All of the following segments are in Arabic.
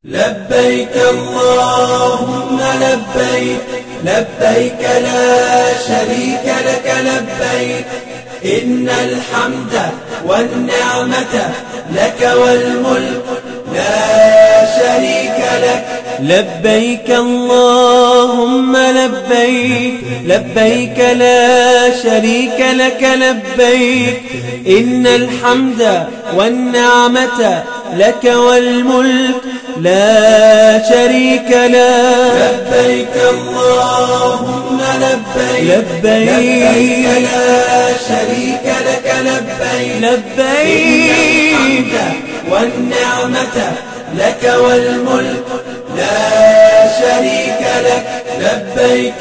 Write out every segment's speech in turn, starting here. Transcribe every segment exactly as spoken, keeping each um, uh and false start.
لبيك اللهم لبيك لبيك لا شريك لك لبيك إن الحمد والنعمة لك والملك لا شريك لك. لبيك اللهم لبيك لبيك لا شريك لك لبيك إن الحمد والنعمة لك والملك لا شريك لك. لبيك اللهم لبيك لبيك لا شريك لك لبيك لبيك والنعمة لك والملك لا شريك لك. لبيك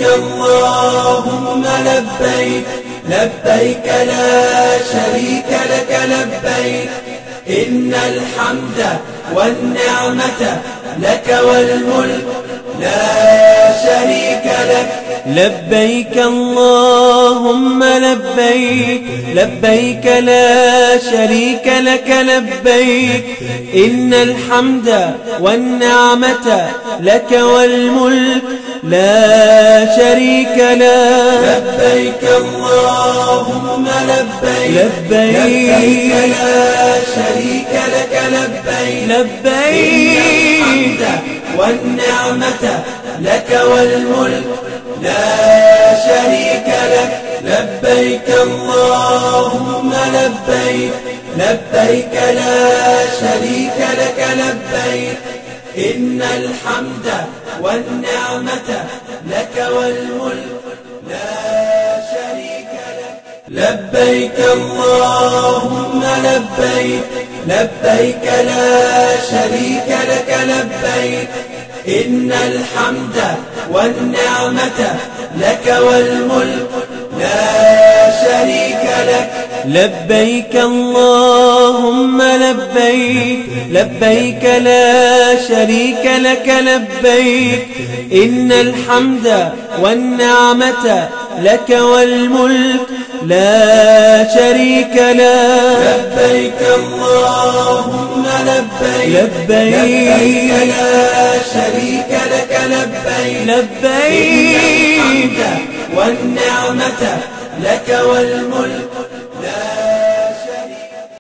اللهم لبيك لبيك لا شريك لك لبيك إن الحمد والنعمة لك والملك لا شريك لك. لبيك اللهم لبيك لبيك لا شريك لك لبيك إن الحمد والنعمة لك والملك لا شريك لك. لبيك اللهم لبيك لبيك لا شريك لك لبيك لبيك والنعمة لك والملك لا شريك لك. لبيك اللهم لبيك لبيك لا شريك لك لبيك إن الحمد والنعمة لك والملك لا شريك لك. لبيك اللهم لبيك لبيك لا شريك لك لبيك إن الحمد والنعمة لك والملك لا شريك لك. لبيك اللهم لبيك لبيك لا شريك لك لبيك إن الحمد والنعمة لك والملك لا شريك لك. لبيك اللهم لبيك لبيك لا شريك لك لبيك لبيك والنعمة لك والملك لا